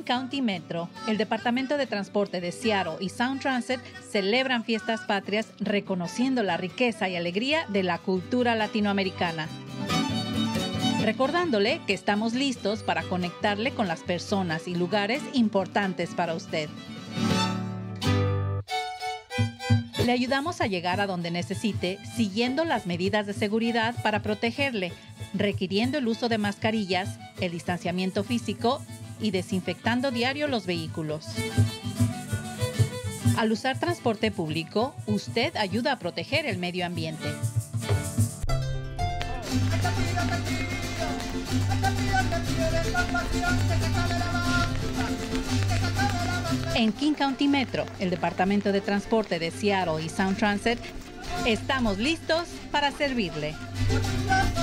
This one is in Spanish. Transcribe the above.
County Metro, el Departamento de Transporte de Seattle y Sound Transit celebran fiestas patrias reconociendo la riqueza y alegría de la cultura latinoamericana. Recordándole que estamos listos para conectarle con las personas y lugares importantes para usted. Le ayudamos a llegar a donde necesite, siguiendo las medidas de seguridad para protegerle, requiriendo el uso de mascarillas, el distanciamiento físico y desinfectando diario los vehículos. Al usar transporte público, usted ayuda a proteger el medio ambiente. En King County Metro, el Departamento de Transporte de Seattle y Sound Transit, estamos listos para servirle.